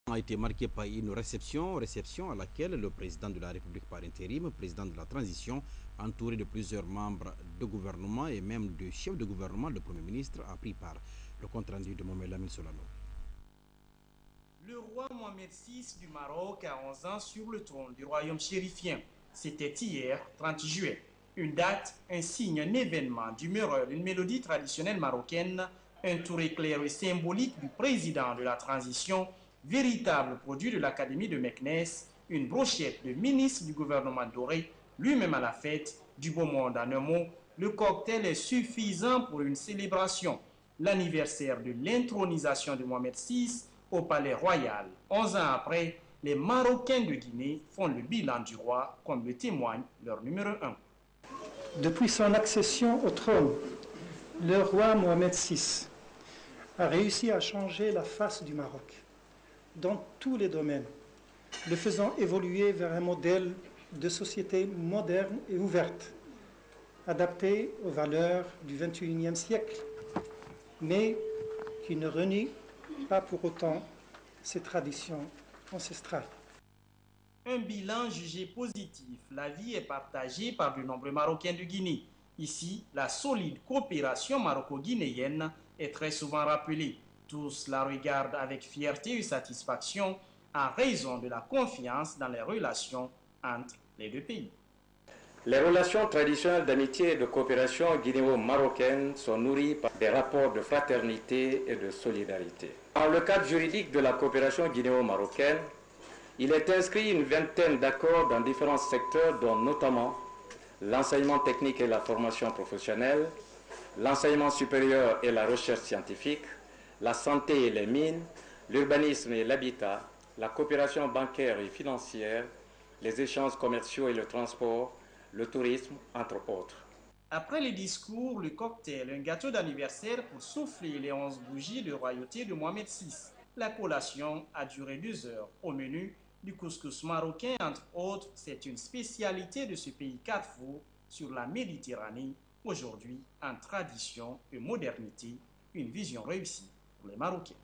A été marqué par une réception à laquelle le président de la République par intérim, président de la transition, entouré de plusieurs membres de gouvernement et même du chef de gouvernement, le Premier ministre, a pris part. Le compte rendu de Mohamed Lamine Solano. Le roi Mohamed VI du Maroc a 11 ans sur le trône du royaume chérifien. C'était hier, 30 juillet. Une date, un signe, un événement, du Meurel, une mélodie traditionnelle marocaine, un tour éclair et symbolique du président de la transition, véritable produit de l'Académie de Meknes, une brochette de ministre du gouvernement doré, lui-même à la fête, du beau monde en un mot, le cocktail est suffisant pour une célébration. L'anniversaire de l'intronisation de Mohamed VI au palais royal. 11 ans après, les Marocains de Guinée font le bilan du roi, comme le témoigne leur numéro 1. Depuis son accession au trône, le roi Mohamed VI a réussi à changer la face du Maroc dans tous les domaines, le faisant évoluer vers un modèle de société moderne et ouverte, adapté aux valeurs du XXIe siècle, mais qui ne renie pas pour autant ses traditions ancestrales. Un bilan jugé positif. La vie est partagée par de nombreux Marocains de Guinée. Ici, la solide coopération maroco-guinéenne est très souvent rappelée. Tous la regardent avec fierté et satisfaction en raison de la confiance dans les relations entre les deux pays. Les relations traditionnelles d'amitié et de coopération guinéo-marocaines sont nourries par des rapports de fraternité et de solidarité. Dans le cadre juridique de la coopération guinéo-marocaine, il est inscrit une vingtaine d'accords dans différents secteurs, dont notamment l'enseignement technique et la formation professionnelle, l'enseignement supérieur et la recherche scientifique, la santé et les mines, l'urbanisme et l'habitat, la coopération bancaire et financière, les échanges commerciaux et le transport, le tourisme, entre autres. Après les discours, le cocktail, un gâteau d'anniversaire pour souffler les 11 bougies de royauté de Mohamed VI. La collation a duré 2 heures. Au menu, du couscous marocain, entre autres, c'est une spécialité de ce pays carrefour sur la Méditerranée, aujourd'hui en tradition et modernité, une vision réussie pour les Marocains.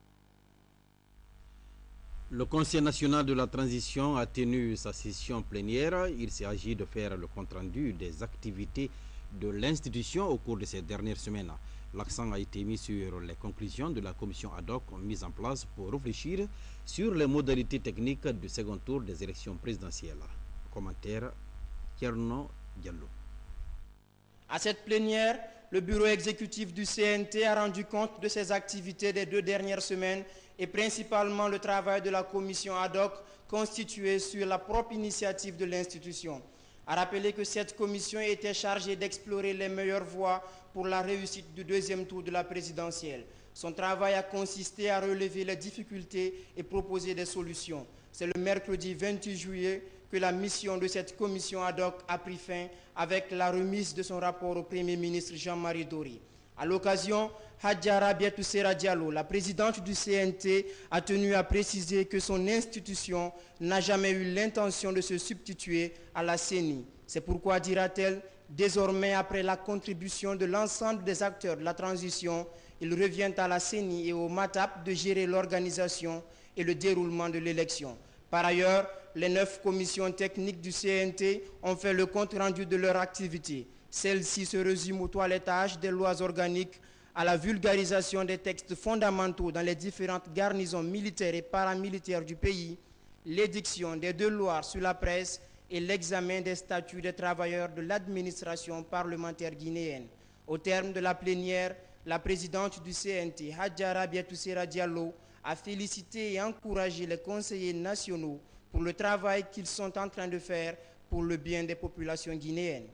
Le Conseil national de la transition a tenu sa session plénière. Il s'agit de faire le compte-rendu des activités de l'institution au cours de ces dernières semaines. L'accent a été mis sur les conclusions de la commission ad hoc mise en place pour réfléchir sur les modalités techniques du second tour des élections présidentielles. Commentaire Kierno Diallo. À cette plénière, le bureau exécutif du CNT a rendu compte de ses activités des 2 dernières semaines et principalement le travail de la commission ad hoc constituée sur la propre initiative de l'institution. A rappelé que cette commission était chargée d'explorer les meilleures voies pour la réussite du 2e tour de la présidentielle. Son travail a consisté à relever les difficultés et proposer des solutions. C'est le mercredi 28 juillet que la mission de cette commission ad hoc a pris fin avec la remise de son rapport au Premier ministre Jean-Marie Dory. À l'occasion, Hadja Rabiatou Sera Diallo, la présidente du CNT, a tenu à préciser que son institution n'a jamais eu l'intention de se substituer à la CENI. C'est pourquoi, dira-t-elle, désormais, après la contribution de l'ensemble des acteurs de la transition, il revient à la CENI et au MATAP de gérer l'organisation et le déroulement de l'élection. Par ailleurs, les 9 commissions techniques du CNT ont fait le compte-rendu de leur activité. Celle-ci se résume au toilettage des lois organiques, à la vulgarisation des textes fondamentaux dans les différentes garnisons militaires et paramilitaires du pays, l'édiction des 2 lois sur la presse et l'examen des statuts des travailleurs de l'administration parlementaire guinéenne. Au terme de la plénière, la présidente du CNT, Hadja Rabiatou Sera Diallo, a félicité et encouragé les conseillers nationaux pour le travail qu'ils sont en train de faire pour le bien des populations guinéennes.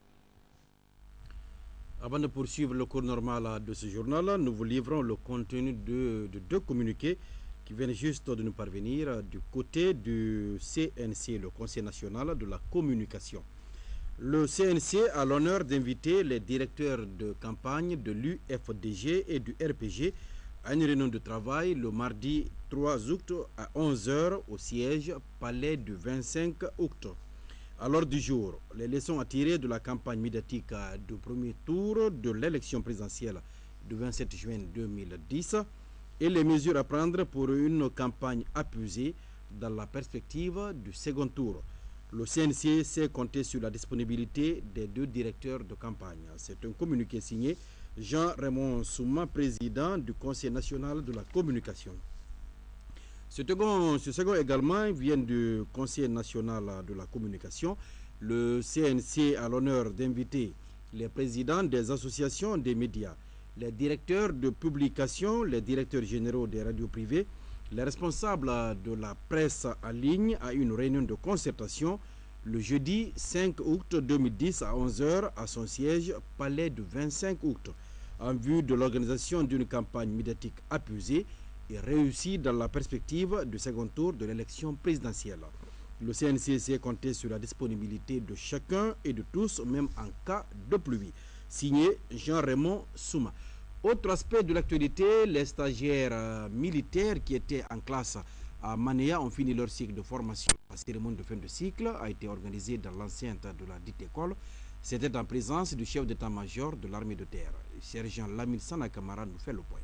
Avant de poursuivre le cours normal de ce journal, nous vous livrons le contenu de 2 communiqués qui viennent juste de nous parvenir du côté du CNC, le Conseil national de la communication. Le CNC a l'honneur d'inviter les directeurs de campagne de l'UFDG et du RPG à une réunion de travail le mardi 3 août à 11 h au siège Palais du 25 août. À l'ordre du jour, les leçons à tirer de la campagne médiatique du premier tour de l'élection présidentielle du 27 juin 2010, et les mesures à prendre pour une campagne apaisée dans la perspective du second tour. Le CNC sait compter sur la disponibilité des 2 directeurs de campagne. C'est un communiqué signé Jean-Raymond Souma, président du Conseil national de la communication. Ce second également vient du Conseil national de la communication. Le CNC a l'honneur d'inviter les présidents des associations des médias, les directeurs de publication, les directeurs généraux des radios privées, les responsables de la presse en ligne à une réunion de concertation le jeudi 5 août 2010 à 11h à son siège Palais du 25 août en vue de l'organisation d'une campagne médiatique apaisée et réussie dans la perspective du second tour de l'élection présidentielle. Le CNC sait compter sur la disponibilité de chacun et de tous, même en cas de pluie. Signé Jean-Raymond Souma. Autre aspect de l'actualité, les stagiaires militaires qui étaient en classe à Manéa ont fini leur cycle de formation. La cérémonie de fin de cycle a été organisée dans l'enceinte de la dite école. C'était en présence du chef d'état-major de l'armée de terre. Sergent Lamine Sanakamara nous fait le point.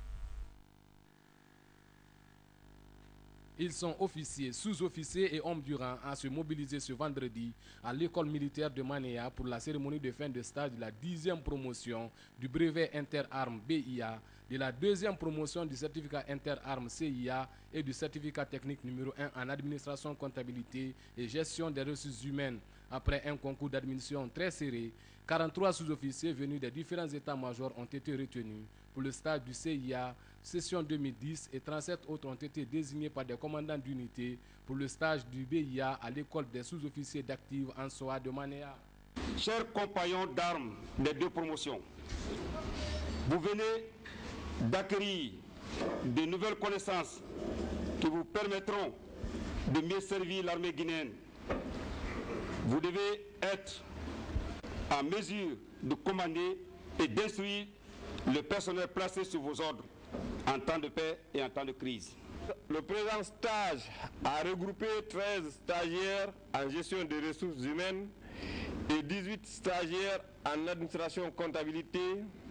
Ils sont officiers, sous-officiers et hommes du rang à se mobiliser ce vendredi à l'école militaire de Manéa pour la cérémonie de fin de stage de la 10e promotion du brevet interarmes BIA, de la 2e promotion du certificat interarmes CIA et du certificat technique numéro 1 en administration, comptabilité et gestion des ressources humaines. Après un concours d'admission très serré, 43 sous-officiers venus des différents états-majors ont été retenus pour le stage du CIA session 2010 et 37 autres ont été désignés par des commandants d'unité pour le stage du BIA à l'école des sous-officiers d'active en SOA de Manéa. Chers compagnons d'armes des 2 promotions, vous venez d'acquérir de nouvelles connaissances qui vous permettront de mieux servir l'armée guinéenne. Vous devez être en mesure de commander et d'instruire le personnel placé sous vos ordres en temps de paix et en temps de crise. Le présent stage a regroupé 13 stagiaires en gestion des ressources humaines et 18 stagiaires en administration comptabilité,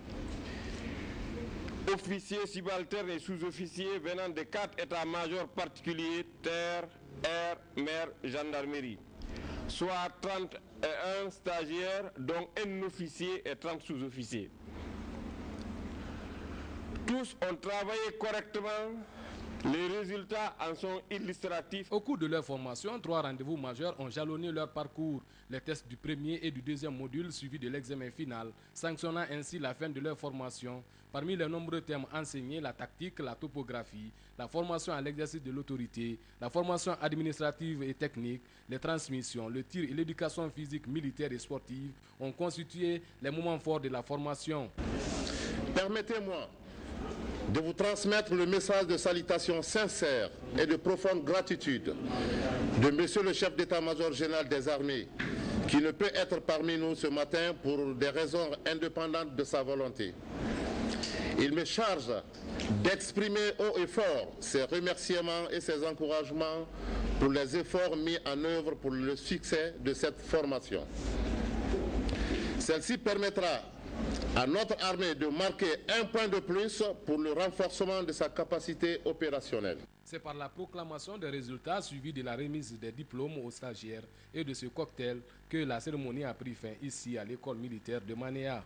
officiers subalternes et sous-officiers venant des 4 états-majors particuliers, terre, air, mer, gendarmerie, soit 31 stagiaires dont un officier et 30 sous-officiers. Tous ont travaillé correctement, les résultats en sont illustratifs. Au cours de leur formation, 3 rendez-vous majeurs ont jalonné leur parcours. Les tests du premier et du deuxième module suivis de l'examen final, sanctionnant ainsi la fin de leur formation. Parmi les nombreux thèmes enseignés, la tactique, la topographie, la formation à l'exercice de l'autorité, la formation administrative et technique, les transmissions, le tir et l'éducation physique, militaire et sportive ont constitué les moments forts de la formation. Permettez-moi de vous transmettre le message de salutation sincère et de profonde gratitude de Monsieur le chef d'état-major général des armées, qui ne peut être parmi nous ce matin pour des raisons indépendantes de sa volonté. Il me charge d'exprimer haut et fort ses remerciements et ses encouragements pour les efforts mis en œuvre pour le succès de cette formation. Celle-ci permettra à notre armée de marquer un point de plus pour le renforcement de sa capacité opérationnelle. C'est par la proclamation des résultats suivis de la remise des diplômes aux stagiaires et de ce cocktail que la cérémonie a pris fin ici à l'école militaire de Manéa.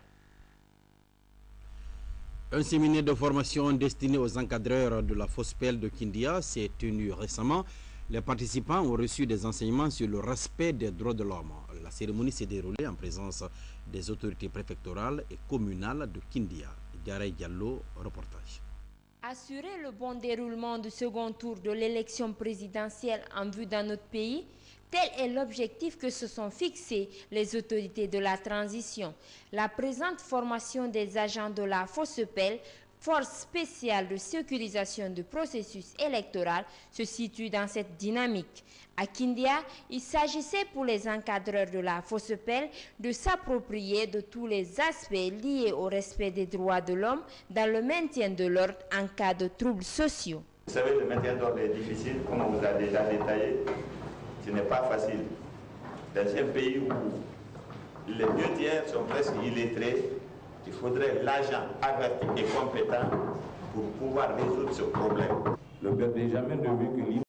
Un séminaire de formation destiné aux encadreurs de la Fospel de Kindia s'est tenu récemment. Les participants ont reçu des enseignements sur le respect des droits de l'homme. La cérémonie s'est déroulée en présence des autorités préfectorales et communales de Kindia. Diarra Diallo, reportage. Assurer le bon déroulement du second tour de l'élection présidentielle en vue dans notre pays, tel est l'objectif que se sont fixés les autorités de la transition. La présente formation des agents de la Fospel, force spéciale de sécurisation du processus électoral, se situe dans cette dynamique. À Kindia, il s'agissait pour les encadreurs de la Fospel de s'approprier de tous les aspects liés au respect des droits de l'homme dans le maintien de l'ordre en cas de troubles sociaux. Vous savez, le maintien d'ordre est difficile, comme on vous a déjà détaillé. Ce n'est pas facile. Dans un pays où les 2 tiers sont presque illettrés, il faudrait l'agent averti et compétent pour pouvoir résoudre ce problème. Le père Benjamin de Wikili